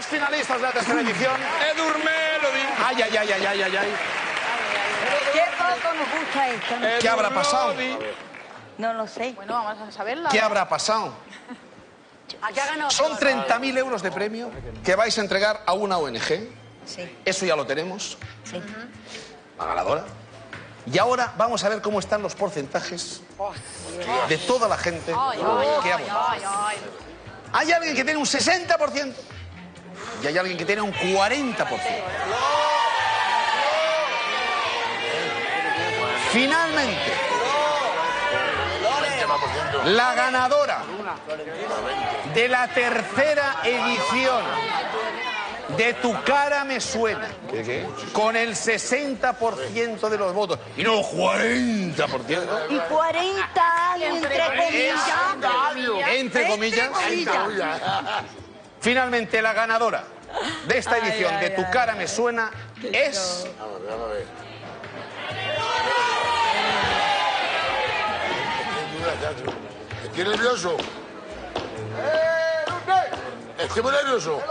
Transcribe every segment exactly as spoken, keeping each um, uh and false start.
finalistas de la tercera edición. Edurne Melody. Ay, ay, ay, ay, ay, ay, ay. Qué poco nos gusta esto. ¿No? ¿Qué habrá pasado? No lo sé. Bueno, vamos a saberla. ¿Qué habrá pasado? ¿A qué ha ganado? Son treinta mil euros de premio que vais a entregar a una O N G. Sí. Eso ya lo tenemos. Sí. La ganadora. Y ahora vamos a ver cómo están los porcentajes de toda la gente que ha votado. Hay alguien que tiene un sesenta por ciento y hay alguien que tiene un cuarenta por ciento. Finalmente, la ganadora de la tercera edición de Tu Cara Me Suena, ¿Qué, qué? Con el sesenta por ciento de los votos y no el cuarenta por ciento. Y cuarenta, entre comillas. Entre comillas. Entre comillas. Finalmente, la ganadora de esta edición ay, ay, de Tu Cara Me Suena es... Estoy nervioso. Estoy muy nervioso.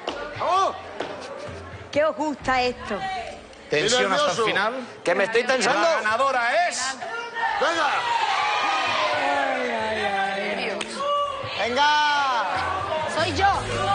¿Qué os gusta esto? Tensión hasta el final. Que me estoy tensando. La ganadora es... ¡Venga! Ay, ay, ay. ¡Venga! Soy yo.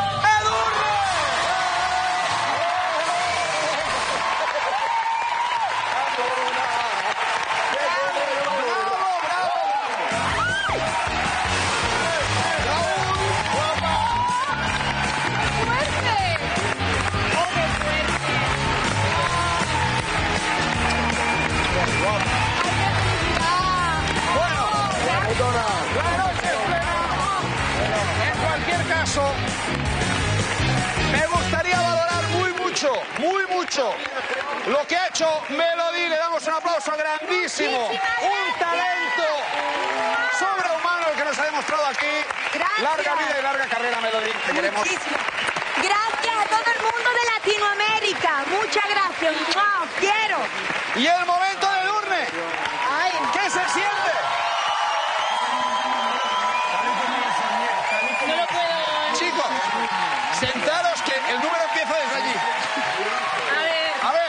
Me gustaría valorar muy mucho, muy mucho lo que ha hecho Melody. Le damos un aplauso grandísimo. Un talento sobrehumano el que nos ha demostrado aquí. Gracias. Larga vida y larga carrera, Melody. Te queremos. Muchísimo. Gracias a todo el mundo de Latinoamérica. Muchas gracias. ¡Wow! Quiero. Y el momento de Edurne. Ay. ¿Qué se siente? No lo puedo. Chicos, sentaros que el número empieza desde allí. A ver. A ver.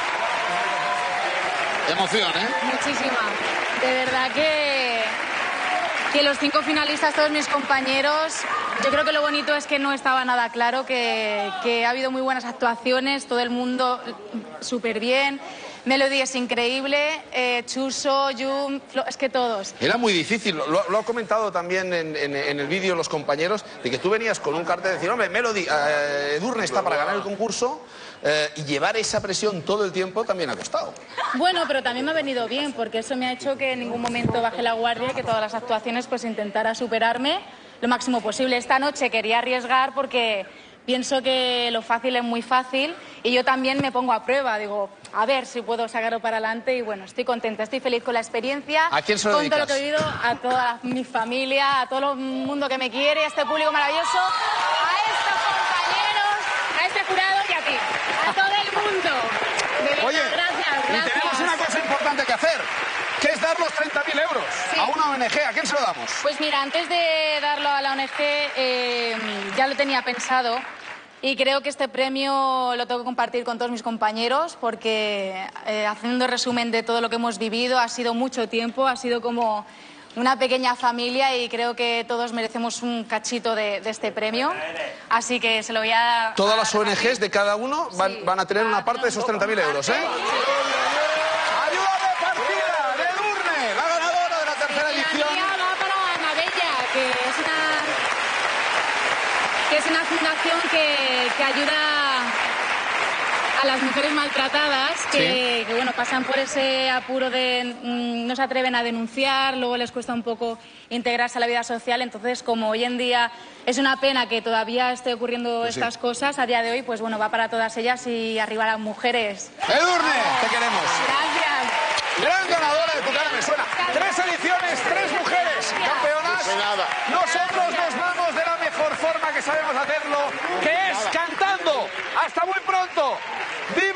Emoción, ¿eh? Muchísima. De verdad que, que los cinco finalistas, todos mis compañeros, yo creo que lo bonito es que no estaba nada claro, que, que ha habido muy buenas actuaciones, todo el mundo súper bien. Melody es increíble, eh, Chuso, Yum, es que todos. Era muy difícil, lo, lo ha comentado también en, en, en el vídeo los compañeros, de que tú venías con un cartel de decir, hombre, Melody, eh, Edurne está para ganar el concurso, eh, y llevar esa presión todo el tiempo también ha costado. Bueno, pero también me ha venido bien, porque eso me ha hecho que en ningún momento baje la guardia y que todas las actuaciones pues intentara superarme lo máximo posible. Esta noche quería arriesgar porque pienso que lo fácil es muy fácil y yo también me pongo a prueba, digo, a ver si puedo sacarlo para adelante y bueno, estoy contenta, estoy feliz con la experiencia. ¿A quién se lo con todo lo dedicas? que he vivido, a toda mi familia, a todo el mundo que me quiere, a este público maravilloso, a estos compañeros, a este jurado y a ti, a todo el mundo. De verdad, Oye, gracias, y gracias. tenemos una cosa importante que hacer, que es dar los treinta mil euros Sí. a una O N G. ¿A quién se lo damos? Pues mira, antes de darlo a la O N G, eh, ya lo tenía pensado. Y creo que este premio lo tengo que compartir con todos mis compañeros porque, eh, haciendo resumen de todo lo que hemos vivido, ha sido mucho tiempo, ha sido como una pequeña familia y creo que todos merecemos un cachito de, de este premio. Así que se lo voy a... Todas las O N Gs de cada uno van, Sí. van a tener una parte de esos treinta mil euros, ¿eh? Sí. ¡Ayuda de partida de Edurne, la ganadora de la tercera Y la edición! mía va para Mabella, que es una, que es una fundación que, que ayuda a las mujeres maltratadas, que, Sí. que bueno, pasan por ese apuro de mm, no se atreven a denunciar, luego les cuesta un poco integrarse a la vida social. Entonces, como hoy en día es una pena que todavía esté ocurriendo Pues sí. estas cosas, a día de hoy, pues bueno, va para todas ellas y arriba las mujeres. Edurne, te queremos. Gracias. Gran ganadora de Tu Cara Me Suena. Tres ediciones, tres mujeres campeonas. nada. Nosotros nos vamos de la mejor forma que sabemos hacerlo, que es cantando. Hasta muy pronto. ¡Viva!